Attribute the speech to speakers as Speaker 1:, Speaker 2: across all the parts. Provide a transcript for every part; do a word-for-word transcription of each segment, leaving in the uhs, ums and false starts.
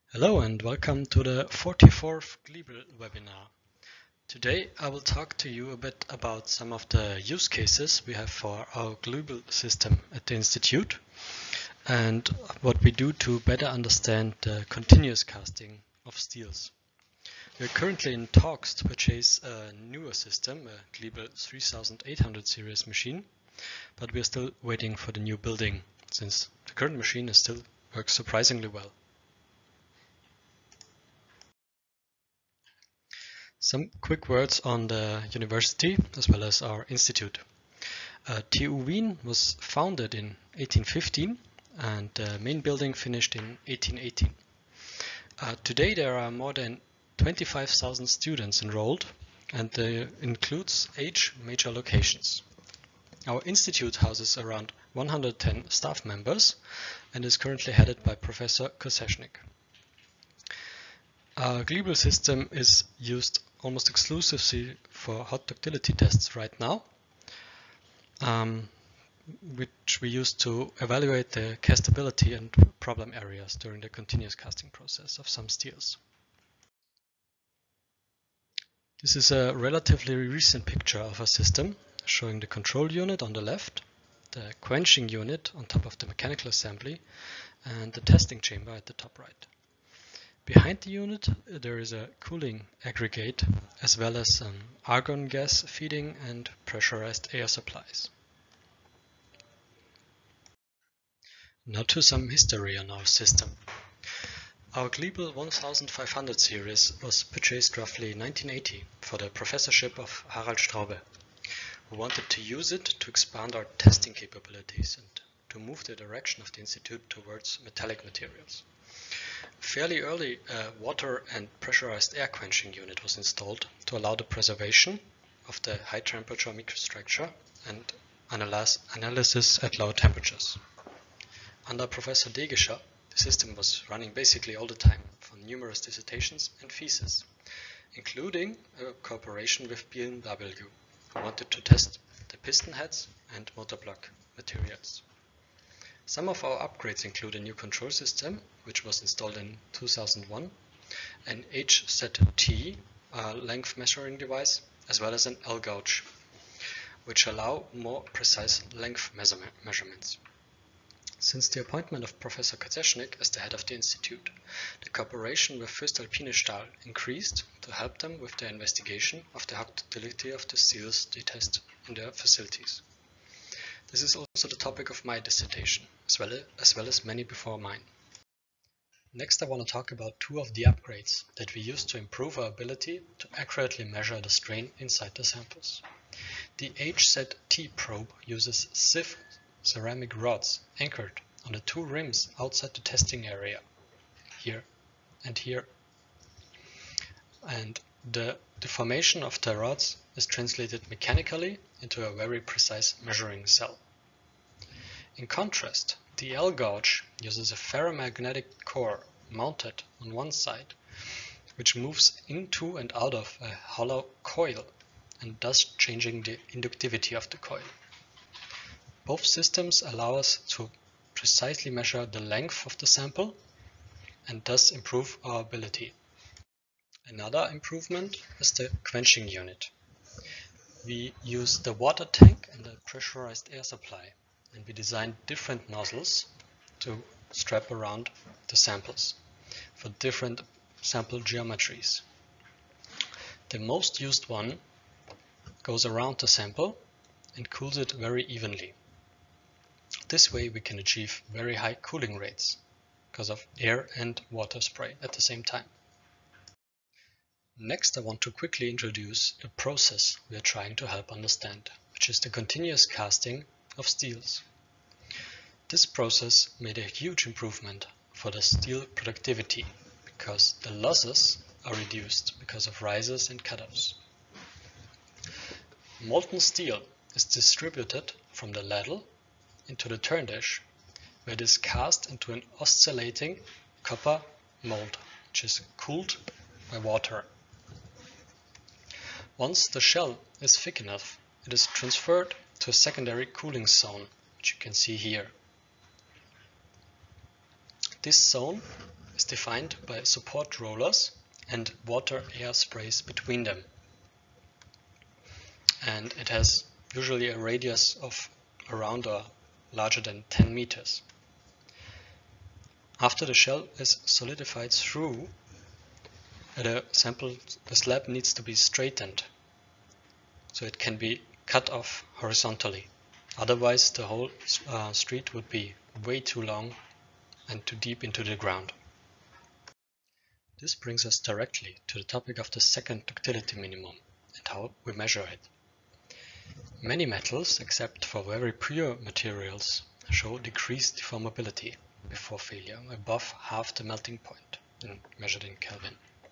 Speaker 1: Hello and welcome to the forty-fourth Glebel webinar. Today I will talk to you a bit about some of the use cases we have for our Glebel system at the Institute and what we do to better understand the continuous casting of steels. We are currently in talks to purchase a newer system, a Glebel thirty-eight hundred series machine, but we are still waiting for the new building since the current machine is still works surprisingly well. Some quick words on the university as well as our institute. Uh, T U Wien was founded in eighteen fifteen and the main building finished in eighteen eighteen. Uh, today there are more than twenty-five thousand students enrolled and uh, includes eight major locations. Our institute houses around one hundred ten staff members and is currently headed by Professor Kosesnik. Our Glebel system is used almost exclusively for hot ductility tests right now, um, which we use to evaluate the castability and problem areas during the continuous casting process of some steels. This is a relatively recent picture of a system showing the control unit on the left, the quenching unit on top of the mechanical assembly, and the testing chamber at the top right. Behind the unit there is a cooling aggregate as well as um, argon gas feeding and pressurized air supplies. Now to some history on our system. Our Glebel fifteen hundred series was purchased roughly in nineteen eighty for the professorship of Harald Straube, who wanted to use it to expand our testing capabilities and to move the direction of the institute towards metallic materials. Fairly early, a water and pressurized air quenching unit was installed to allow the preservation of the high temperature microstructure and analysis at low temperatures. Under Professor Degescher, the system was running basically all the time for numerous dissertations and theses, including a cooperation with B M W, who wanted to test the piston heads and motor block materials. Some of our upgrades include a new control system, which was installed in two thousand one, an H Z T uh, length measuring device, as well as an L gauge, which allow more precise length measurement measurements. Since the appointment of Professor Kosesnik as the head of the institute, the cooperation with voestalpine Stahl increased to help them with their investigation of the hot ductility of the steels they test in their facilities. This is also the topic of my dissertation, as well, as well as many before mine. Next I want to talk about two of the upgrades that we use to improve our ability to accurately measure the strain inside the samples. The H Z T probe uses sieve ceramic rods anchored on the two rims outside the testing area, here and here. And the deformation of the rods is translated mechanically into a very precise measuring cell. In contrast, the L gauge uses a ferromagnetic core mounted on one side, which moves into and out of a hollow coil and thus changing the inductivity of the coil. Both systems allow us to precisely measure the length of the sample and thus improve our ability. Another improvement is the quenching unit. We use the water tank and the pressurized air supply, and we designed different nozzles to strap around the samples for different sample geometries. The most used one goes around the sample and cools it very evenly. This way we can achieve very high cooling rates because of air and water spray at the same time. Next I want to quickly introduce the process we are trying to help understand, which is the continuous casting of steels. This process made a huge improvement for the steel productivity because the losses are reduced because of rises and cutoffs. Molten steel is distributed from the ladle into the turn dish, where it is cast into an oscillating copper mold, which is cooled by water. Once the shell is thick enough, it is transferred to a secondary cooling zone, which you can see here. This zone is defined by support rollers and water-air sprays between them. And it has usually a radius of around or larger than ten meters. After the shell is solidified through, the sample, the slab needs to be straightened, so it can be cut off horizontally. Otherwise, the whole uh, street would be way too long and too deep into the ground. This brings us directly to the topic of the second ductility minimum and how we measure it. Many metals, except for very pure materials, show decreased deformability before failure, above half the melting point, in, measured in Kelvin.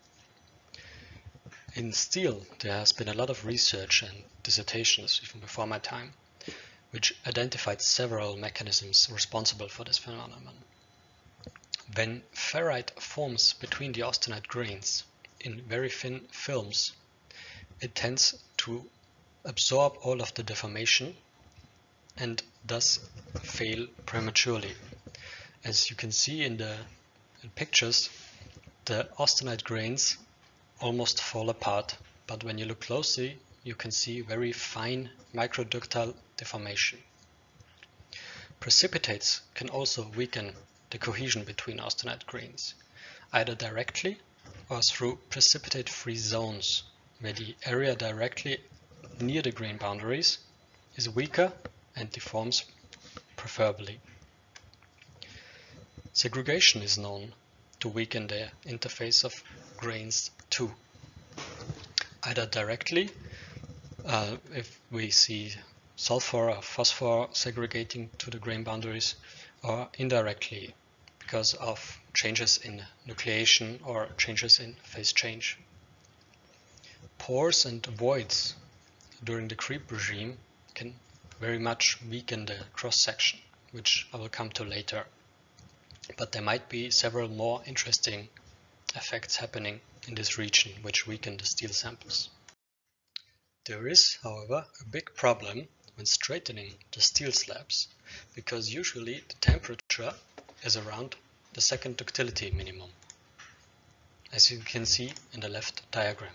Speaker 1: In steel, there has been a lot of research and dissertations, even before my time, which identified several mechanisms responsible for this phenomenon. When ferrite forms between the austenite grains in very thin films, it tends to absorb all of the deformation and thus fail prematurely. As you can see in the in pictures, the austenite grains almost fall apart, but when you look closely, you can see very fine microductile deformation. Precipitates can also weaken the cohesion between austenite grains, either directly or through precipitate-free zones, where the area directly near the grain boundaries is weaker and deforms preferably. Segregation is known to weaken the interface of grains too, either directly, uh, if we see sulfur or phosphor segregating to the grain boundaries, or indirectly because of changes in nucleation or changes in phase change. Pores and voids during the creep regime can very much weaken the cross-section, which I will come to later. But there might be several more interesting effects happening in this region which weaken the steel samples. There is, however, a big problem when straightening the steel slabs, because usually the temperature is around the second ductility minimum, as you can see in the left diagram.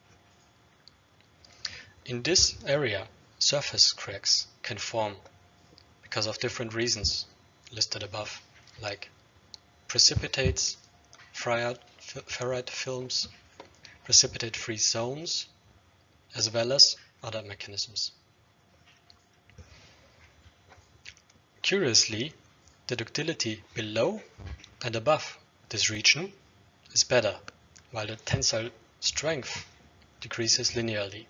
Speaker 1: In this area, surface cracks can form because of different reasons listed above, like precipitates, ferrite films, precipitate-free zones, as well as other mechanisms. Curiously, the ductility below and above this region is better, while the tensile strength decreases linearly.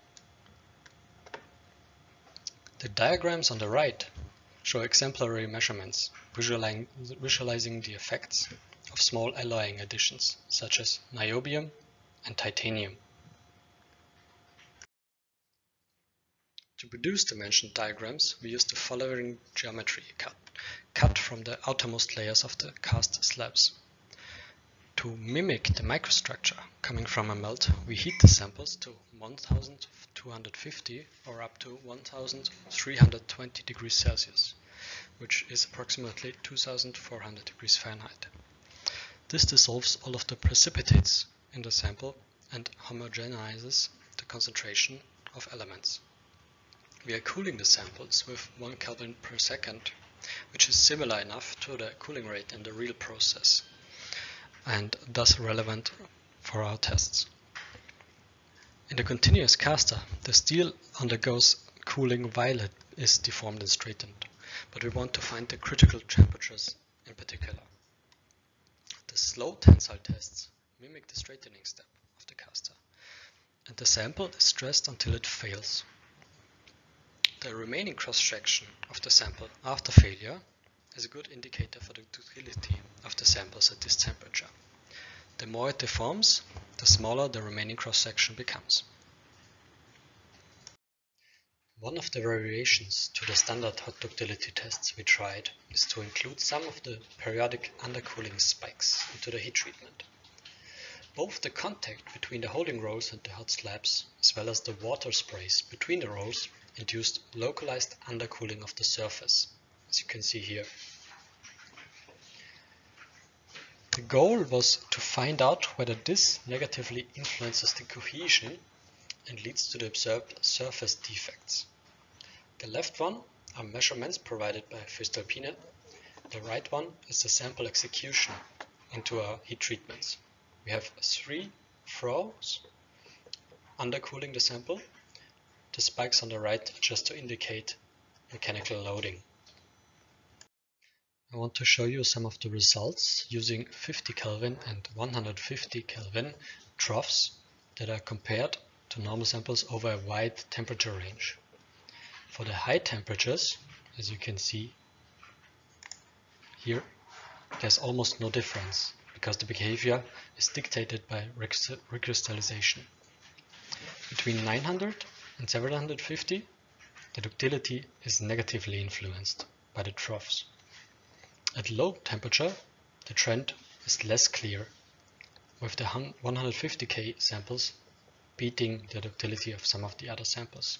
Speaker 1: The diagrams on the right show exemplary measurements, visualizing, visualizing the effects of small alloying additions, such as niobium and titanium. To produce the mentioned diagrams, we use the following geometry cut, cut from the outermost layers of the cast slabs. To mimic the microstructure coming from a melt, we heat the samples to one thousand two hundred fifty or up to one thousand three hundred twenty degrees Celsius, which is approximately two thousand four hundred degrees Fahrenheit. This dissolves all of the precipitates in the sample and homogenizes the concentration of elements. We are cooling the samples with one Kelvin per second, which is similar enough to the cooling rate in the real process, and thus relevant for our tests. In the continuous caster, the steel undergoes cooling while it is deformed and straightened, but we want to find the critical temperatures in particular. The slow tensile tests mimic the straightening step of the caster, and the sample is stressed until it fails. The remaining cross-section of the sample after failure is a good indicator for the ductility of the samples at this temperature. The more it deforms, the smaller the remaining cross-section becomes. One of the variations to the standard hot ductility tests we tried is to include some of the periodic undercooling spikes into the heat treatment. Both the contact between the holding rolls and the hot slabs, as well as the water sprays between the rolls, induced localized undercooling of the surface, as you can see here. The goal was to find out whether this negatively influences the cohesion and leads to the observed surface defects. The left one are measurements provided by voestalpine. The right one is the sample execution into our heat treatments. We have three throws undercooling the sample. The spikes on the right are just to indicate mechanical loading. I want to show you some of the results using fifty Kelvin and one hundred fifty Kelvin troughs that are compared to normal samples over a wide temperature range. For the high temperatures, as you can see here, there's almost no difference because the behavior is dictated by recrystallization. Between nine hundred and seven hundred fifty, the ductility is negatively influenced by the troughs. At low temperature, the trend is less clear, with the one hundred fifty K samples beating the ductility of some of the other samples.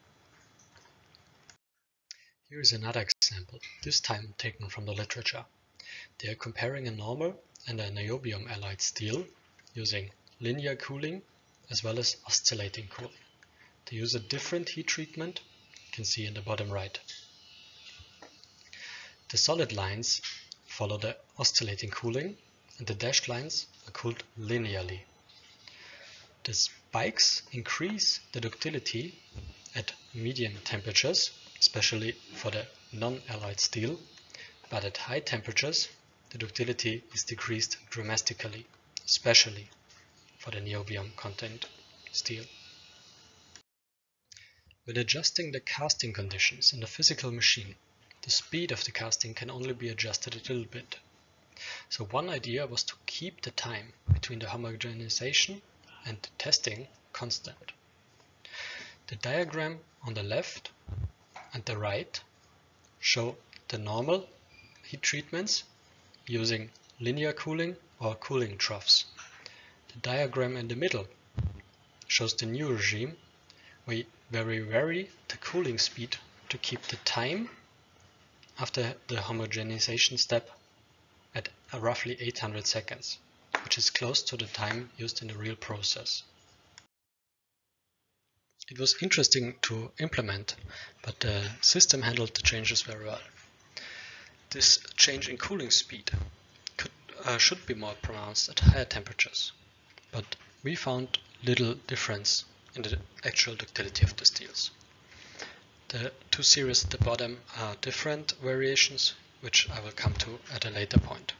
Speaker 1: Here is another example, this time taken from the literature. They are comparing a normal and a niobium alloyed steel using linear cooling as well as oscillating cooling. They use a different heat treatment, you can see in the bottom right. The solid lines follow the oscillating cooling and the dashed lines are cooled linearly. The spikes increase the ductility at medium temperatures, especially for the non-alloyed steel, but at high temperatures the ductility is decreased dramatically, especially for the niobium content steel. When adjusting the casting conditions in the physical machine, the speed of the casting can only be adjusted a little bit. So one idea was to keep the time between the homogenization and the testing constant. The diagram on the left and the right show the normal heat treatments using linear cooling or cooling troughs. The diagram in the middle shows the new regime where we vary the cooling speed to keep the time after the homogenization step at roughly eight hundred seconds, which is close to the time used in the real process. It was interesting to implement, but the system handled the changes very well. This change in cooling speed could, uh, should be more pronounced at higher temperatures, but we found little difference in the actual ductility of the steels. The two series at the bottom are different variations, which I will come to at a later point.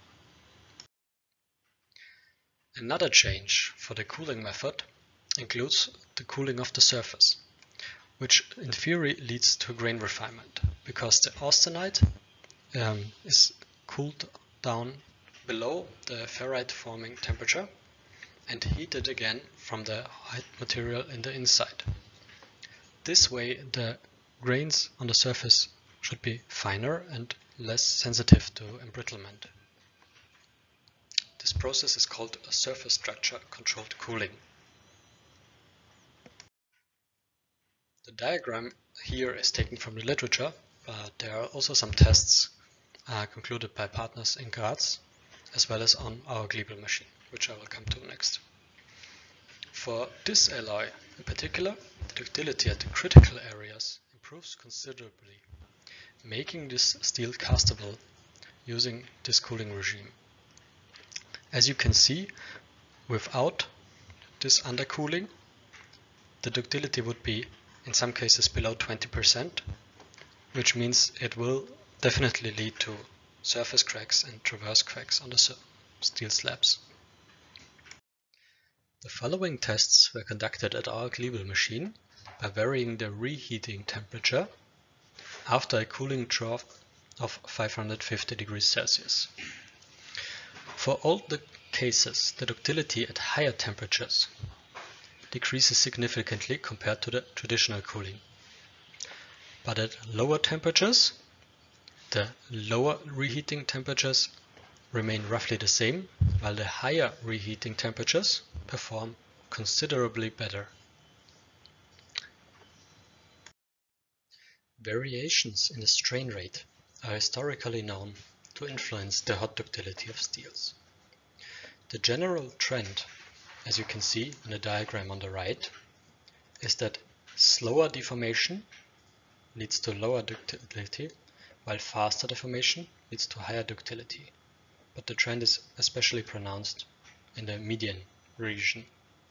Speaker 1: Another change for the cooling method includes the cooling of the surface, which in theory leads to grain refinement, because the austenite um, is cooled down below the ferrite forming temperature and heated again from the hot material in the inside. This way the grains on the surface should be finer and less sensitive to embrittlement. This process is called a surface structure controlled cooling. The diagram here is taken from the literature, but there are also some tests uh, concluded by partners in Graz, as well as on our Gliebel machine, which I will come to next. For this alloy in particular, the ductility at the critical areas improves considerably, making this steel castable using this cooling regime. As you can see, without this undercooling, the ductility would be in some cases below twenty percent, which means it will definitely lead to surface cracks and traverse cracks on the steel slabs. The following tests were conducted at our Gliebel machine by varying the reheating temperature after a cooling trough of five hundred fifty degrees Celsius. For all the cases, the ductility at higher temperatures decreases significantly compared to the traditional cooling. But at lower temperatures, the lower reheating temperatures remain roughly the same, while the higher reheating temperatures perform considerably better. Variations in the strain rate are historically known to influence the hot ductility of steels. The general trend, as you can see in the diagram on the right, is that slower deformation leads to lower ductility, while faster deformation leads to higher ductility. But the trend is especially pronounced in the median region.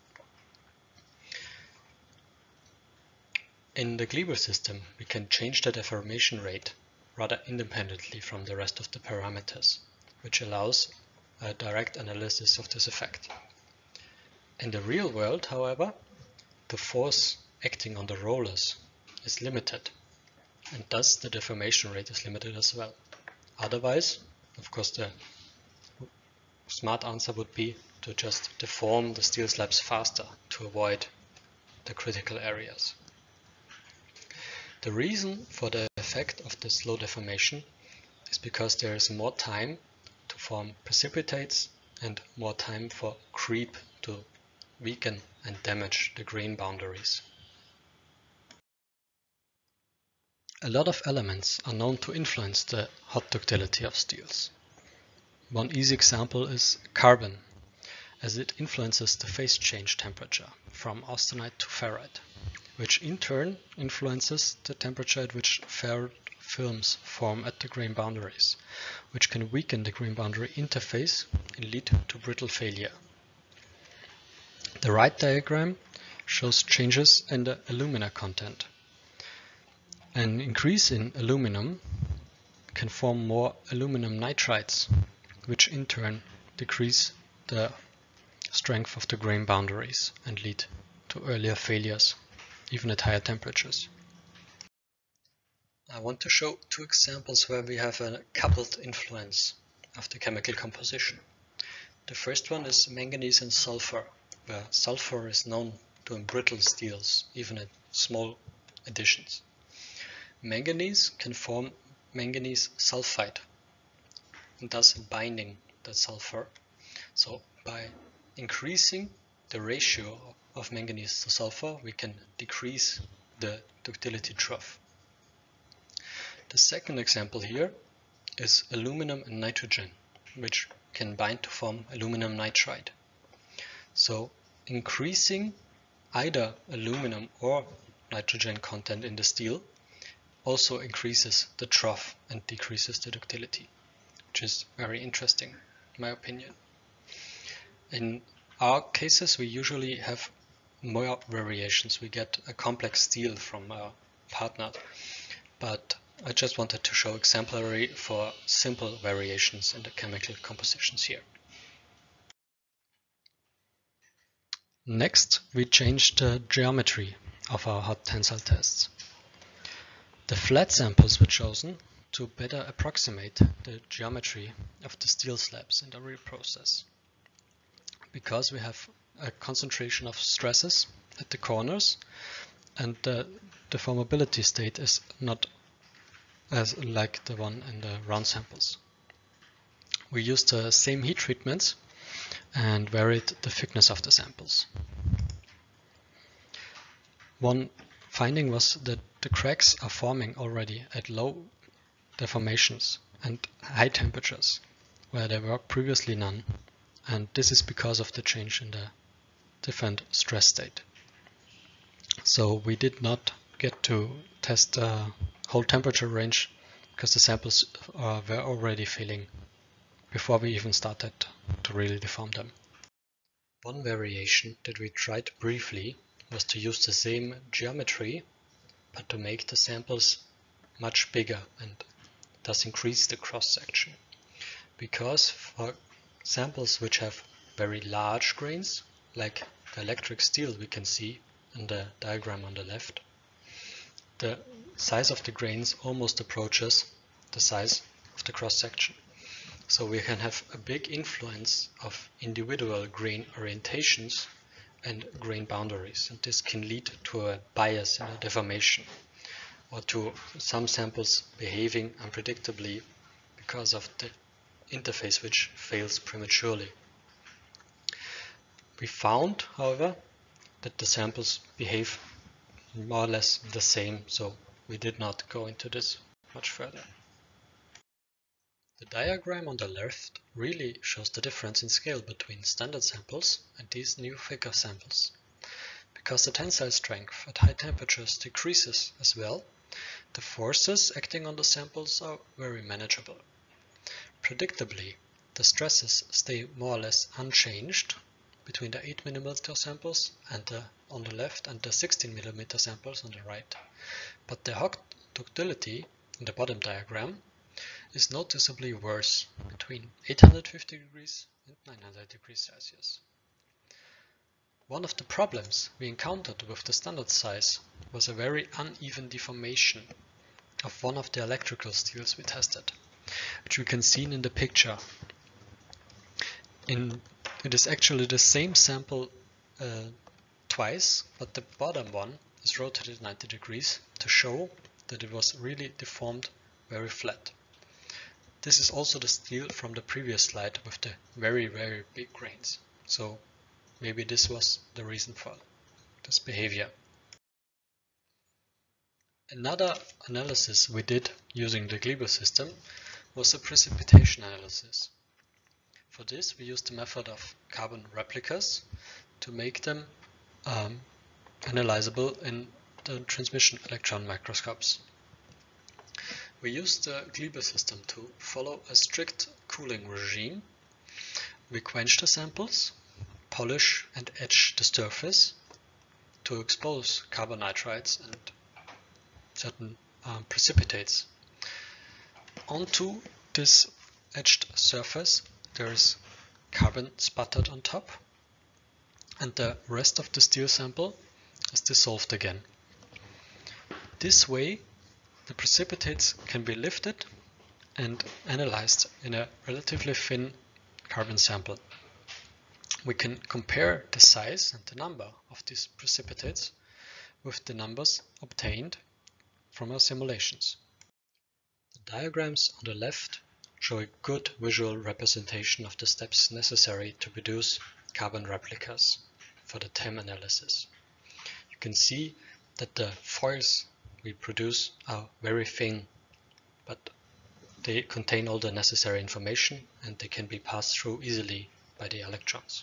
Speaker 1: In the Kleber system, we can change the deformation rate rather independently from the rest of the parameters, which allows a direct analysis of this effect. In the real world, however, the force acting on the rollers is limited, and thus the deformation rate is limited as well. Otherwise, of course, the smart answer would be to just deform the steel slabs faster to avoid the critical areas. The reason for the effect of the slow deformation is because there is more time to form precipitates and more time for creep to weaken and damage the grain boundaries. A lot of elements are known to influence the hot ductility of steels. One easy example is carbon, as it influences the phase change temperature from austenite to ferrite, which in turn influences the temperature at which ferrite films form at the grain boundaries, which can weaken the grain boundary interface and lead to brittle failure. The right diagram shows changes in the alumina content. An increase in aluminum can form more aluminum nitrides, which in turn decrease the strength of the grain boundaries and lead to earlier failures, even at higher temperatures. I want to show two examples where we have a coupled influence of the chemical composition. The first one is manganese and sulfur, where sulfur is known to embrittle steels, even at small additions. Manganese can form manganese sulfide, and thus binding the sulfur. So by increasing the ratio of manganese to sulfur, we can decrease the ductility trough. The second example here is aluminum and nitrogen, which can bind to form aluminum nitride. So increasing either aluminum or nitrogen content in the steel also increases the trough and decreases the ductility, which is very interesting in my opinion. In our cases, we usually have more variations. We get a complex steel from our partner, but I just wanted to show exemplary for simple variations in the chemical compositions here. Next, we changed the geometry of our hot tensile tests. The flat samples were chosen to better approximate the geometry of the steel slabs in the real process, because we have a concentration of stresses at the corners and the deformability state is not as like the one in the round samples. We used the same heat treatments and varied the thickness of the samples. One finding was that the cracks are forming already at low deformations and high temperatures, where there were previously none, and this is because of the change in the different stress state. So we did not get to test the whole temperature range because the samples uh, were already failing before we even started to really deform them. One variation that we tried briefly was to use the same geometry but to make the samples much bigger and thus increase the cross-section. Because for samples which have very large grains, like the electric steel we can see in the diagram on the left, the size of the grains almost approaches the size of the cross-section. So we can have a big influence of individual grain orientations and grain boundaries, and this can lead to a bias in the deformation or to some samples behaving unpredictably because of the interface which fails prematurely. We found, however, that the samples behave more or less the same, so we did not go into this much further. The diagram on the left really shows the difference in scale between standard samples and these new thicker samples. Because the tensile strength at high temperatures decreases as well, the forces acting on the samples are very manageable. Predictably, the stresses stay more or less unchanged between the eight millimeter samples and the, on the left and the sixteen millimeter samples on the right. But the Hooke ductility in the bottom diagram is noticeably worse between eight hundred fifty degrees and nine hundred degrees Celsius. One of the problems we encountered with the standard size was a very uneven deformation of one of the electrical steels we tested, which we can see in the picture. In, it is actually the same sample uh, twice, but the bottom one is rotated ninety degrees to show that it was really deformed very flat. This is also the steel from the previous slide with the very very big grains, so maybe this was the reason for this behavior. Another analysis we did using the Kleber system was a precipitation analysis. For this we used the method of carbon replicas to make them um, analyzable in the transmission electron microscopes. We used the Kleber system to follow a strict cooling regime. We quench the samples, polish and etch the surface to expose carbon nitrides and certain um, precipitates. Onto this etched surface there is carbon spattered on top, and the rest of the steel sample is dissolved again. This way the precipitates can be lifted and analyzed in a relatively thin carbon sample. We can compare the size and the number of these precipitates with the numbers obtained from our simulations. The diagrams on the left show a good visual representation of the steps necessary to produce carbon replicas for the T E M analysis. You can see that the foils we produce are very thin, but they contain all the necessary information and they can be passed through easily by the electrons.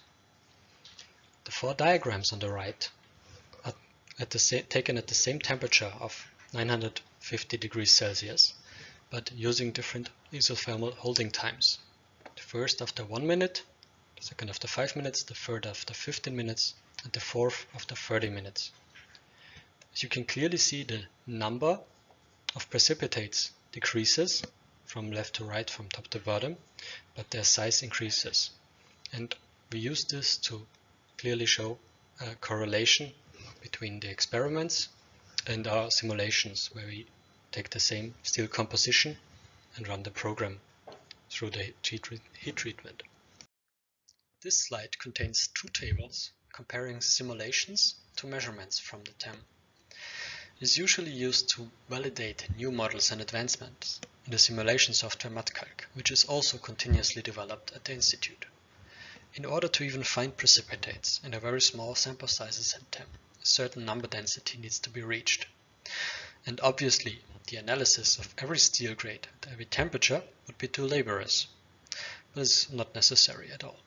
Speaker 1: The four diagrams on the right are at the sa taken at the same temperature of nine hundred fifty degrees Celsius, but using different isothermal holding times. The first after one minute, the second after five minutes, the third after fifteen minutes, and the fourth after thirty minutes. As you can clearly see, the number of precipitates decreases from left to right, from top to bottom, but their size increases. And we use this to clearly show a correlation between the experiments and our simulations, where we take the same steel composition and run the program through the heat treatment. This slide contains two tables comparing simulations to measurements from the T E M. It is usually used to validate new models and advancements in the simulation software MATCalc, which is also continuously developed at the Institute. In order to even find precipitates in a very small sample sizes at T E M, a certain number density needs to be reached. And obviously, the analysis of every steel grade at every temperature would be too laborious, but it's not necessary at all.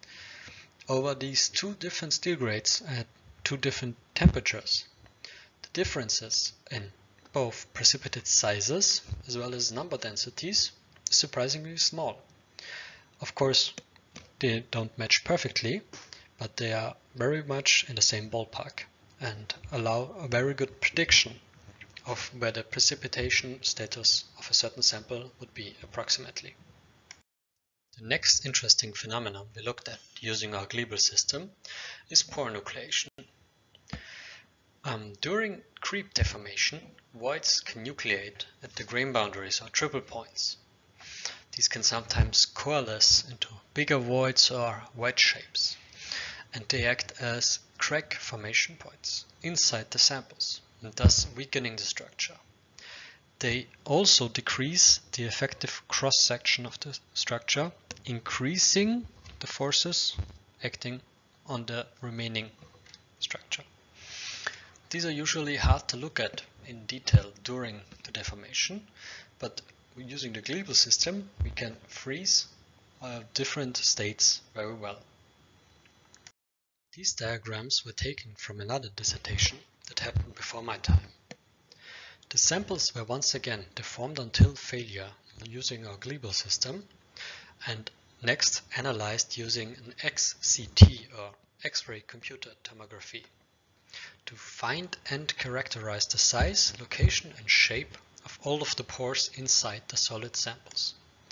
Speaker 1: Over these two different steel grades at two different temperatures, the differences in both precipitate sizes as well as number densities is surprisingly small. Of course, they don't match perfectly, but they are very much in the same ballpark and allow a very good prediction of where the precipitation status of a certain sample would be approximately. The next interesting phenomenon we looked at using our Kleber system is pore nucleation. Um, during creep deformation, voids can nucleate at the grain boundaries or triple points. These can sometimes coalesce into bigger voids or wedge shapes, and they act as crack formation points inside the samples, and thus weakening the structure. They also decrease the effective cross-section of the structure, increasing the forces acting on the remaining structure. These are usually hard to look at in detail during the deformation, but using the Glebel system, we can freeze uh, different states very well. These diagrams were taken from another dissertation that happened before my time. The samples were once again deformed until failure using our Glebel system, and next analyzed using an X C T or X-ray computer tomography to find and characterize the size, location and shape of all of the pores inside the solid samples.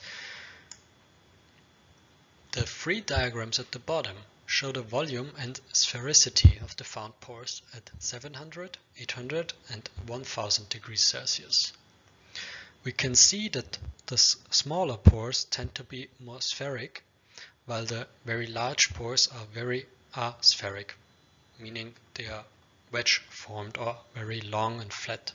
Speaker 1: The three diagrams at the bottom show the volume and sphericity of the found pores at seven hundred, eight hundred and one thousand degrees Celsius. We can see that the smaller pores tend to be more spheric, while the very large pores are very aspheric, meaning they are wedge formed or very long and flat.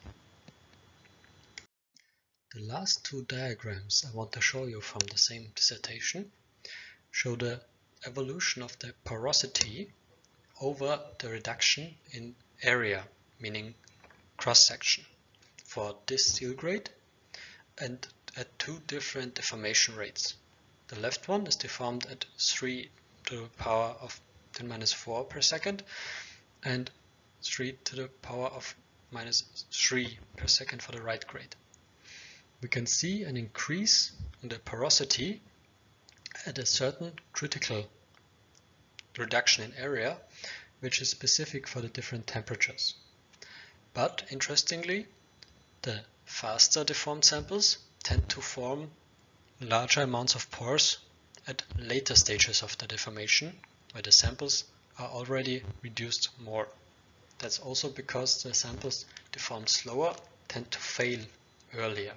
Speaker 1: The last two diagrams I want to show you from the same dissertation show the evolution of the porosity over the reduction in area, meaning cross-section, for this steel grade and at two different deformation rates. The left one is deformed at three to the power of ten minus four per second and three to the power of minus three per second for the right grade. We can see an increase in the porosity at a certain critical reduction in area, which is specific for the different temperatures. But interestingly, the faster deformed samples tend to form larger amounts of pores at later stages of the deformation, where the samples are already reduced more. That's also because the samples deformed slower tend to fail earlier.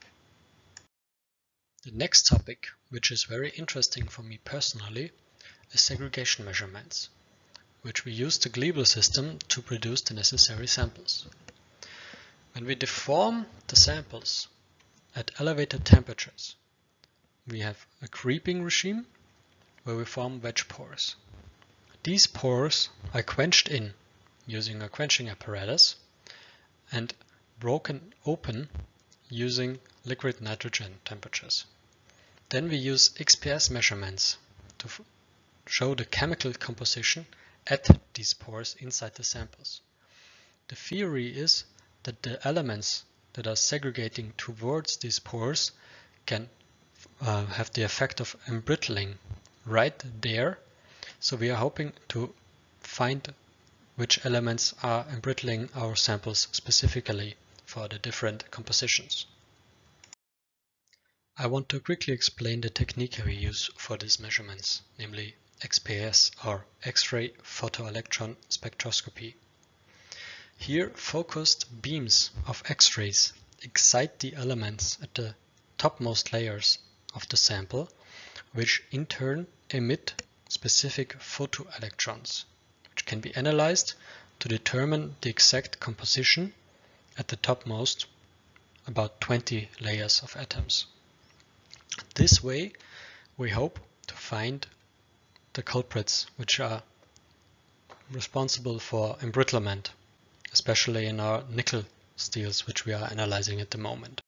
Speaker 1: The next topic, which is very interesting for me personally, is segregation measurements, which we use the Glebel system to produce the necessary samples. When we deform the samples at elevated temperatures, we have a creeping regime where we form wedge pores. These pores are quenched in using a quenching apparatus and broken open using liquid nitrogen temperatures. Then we use X P S measurements to show the chemical composition at these pores inside the samples. The theory is that the elements that are segregating towards these pores can uh, have the effect of embrittling right there. So we are hoping to find which elements are embrittling our samples specifically for the different compositions. I want to quickly explain the technique we use for these measurements, namely X P S or X-ray photoelectron spectroscopy. Here, focused beams of X-rays excite the elements at the topmost layers of the sample, which in turn emit specific photoelectrons, which can be analyzed to determine the exact composition at the topmost, about twenty layers of atoms. This way, we hope to find the culprits which are responsible for embrittlement, especially in our nickel steels, which we are analyzing at the moment.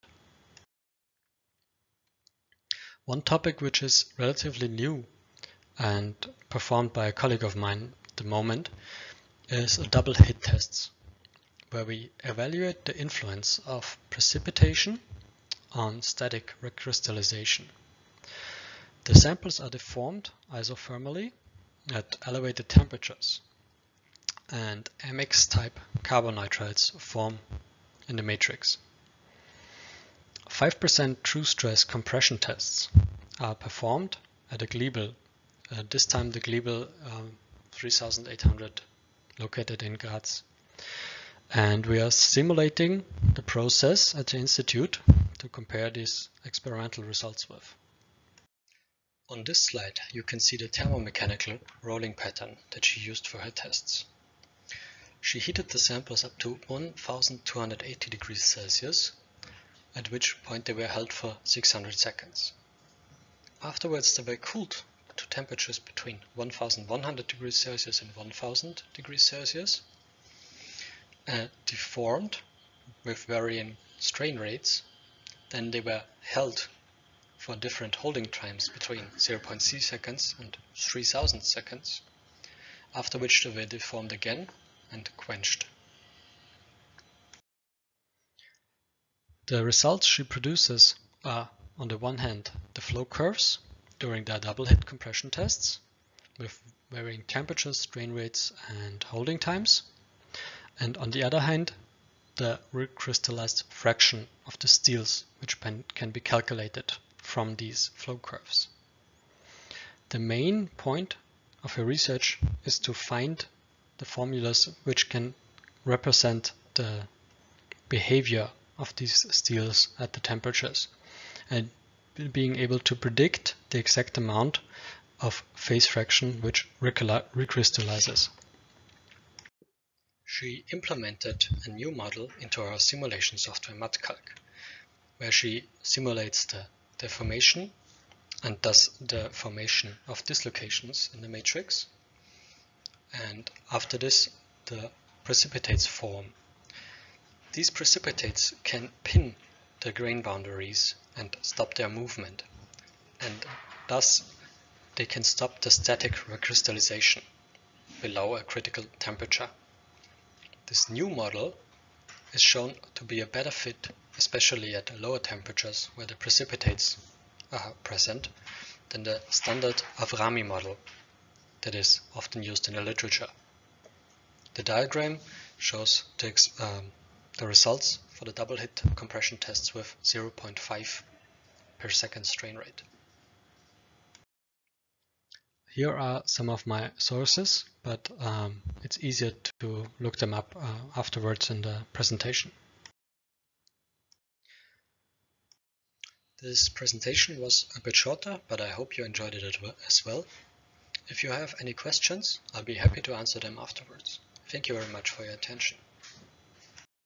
Speaker 1: One topic which is relatively new and performed by a colleague of mine at the moment is double hit tests, where we evaluate the influence of precipitation on static recrystallization. The samples are deformed isothermally at elevated temperatures, and M X type carbonitrides form in the matrix. five percent true stress compression tests are performed at a Glebel, uh, this time the Glebel um, three thousand eight hundred located in Graz. And we are simulating the process at the institute to compare these experimental results with. On this slide you can see the thermomechanical rolling pattern that she used for her tests. She heated the samples up to one thousand two hundred eighty degrees Celsius, at which point they were held for six hundred seconds. Afterwards they were cooled to temperatures between one thousand one hundred degrees Celsius and one thousand degrees Celsius, uh, deformed with varying strain rates, Then they were held for different holding times between zero point three seconds and three thousand seconds, after which they were deformed again and quenched. The results she produces are, on the one hand, the flow curves during their double hit compression tests with varying temperatures, strain rates and holding times, and on the other hand, the recrystallized fraction of the steels, which can be calculated from these flow curves. The main point of her research is to find the formulas which can represent the behavior of these steels at the temperatures, and being able to predict the exact amount of phase fraction which recrystallizes. She implemented a new model into her simulation software MATCalc, where she simulates the deformation and thus the formation of dislocations in the matrix, and after this the precipitates form. These precipitates can pin the grain boundaries and stop their movement, and thus they can stop the static recrystallization below a critical temperature. This new model is shown to be a better fit, especially at lower temperatures where the precipitates are present, than the standard Avrami model that is often used in the literature. The diagram shows the, um, the results for the double hit compression tests with zero point five per second strain rate. Here are some of my sources, but um, it's easier to look them up uh, afterwards in the presentation. This presentation was a bit shorter, but I hope you enjoyed it as well. If you have any questions, I'll be happy to answer them afterwards. Thank you very much for your attention.